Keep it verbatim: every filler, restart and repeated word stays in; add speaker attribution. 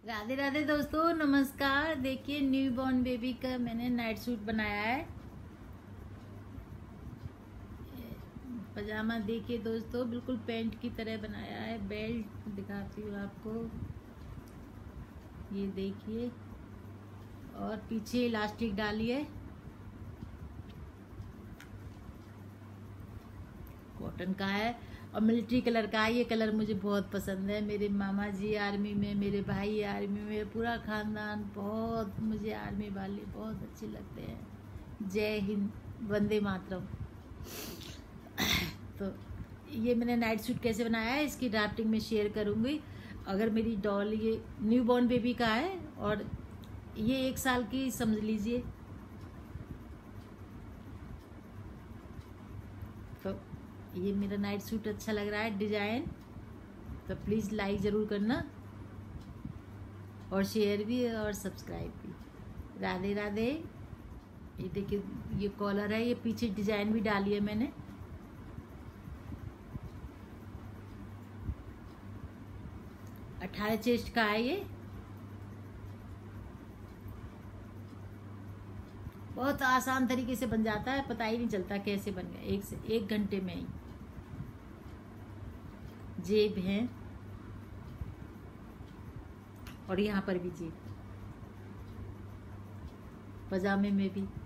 Speaker 1: राधे राधे दोस्तों, नमस्कार। देखिए न्यू बॉर्न बेबी का मैंने नाइट सूट बनाया है। पजामा देखिए दोस्तों, बिल्कुल पैंट की तरह बनाया है। बेल्ट दिखाती हूँ आपको, ये देखिए। और पीछे इलास्टिक डाली है, कॉटन का है और मिलिट्री कलर का है। ये कलर मुझे बहुत पसंद है। मेरे मामा जी आर्मी में, मेरे भाई आर्मी में, पूरा खानदान बहुत, मुझे आर्मी वाले बहुत अच्छे लगते हैं। जय हिंद, वंदे मातरम। तो ये मैंने नाइट सूट कैसे बनाया है इसकी ड्राफ्टिंग में शेयर करूंगी। अगर मेरी डॉल ये न्यू बॉर्न बेबी का है और ये एक साल की समझ लीजिए। तो ये मेरा नाइट सूट अच्छा लग रहा है डिजाइन, तो प्लीज़ लाइक ज़रूर करना और शेयर भी और सब्सक्राइब भी। राधे राधे। ये देखिए, ये कॉलर है, ये पीछे डिजाइन भी डाली है मैंने। अठारह चेस्ट का है ये। बहुत आसान तरीके से बन जाता है, पता ही नहीं चलता कैसे बन गया, एक से एक घंटे में ही। जेब है और यहाँ पर भी जेब, पजामे में भी।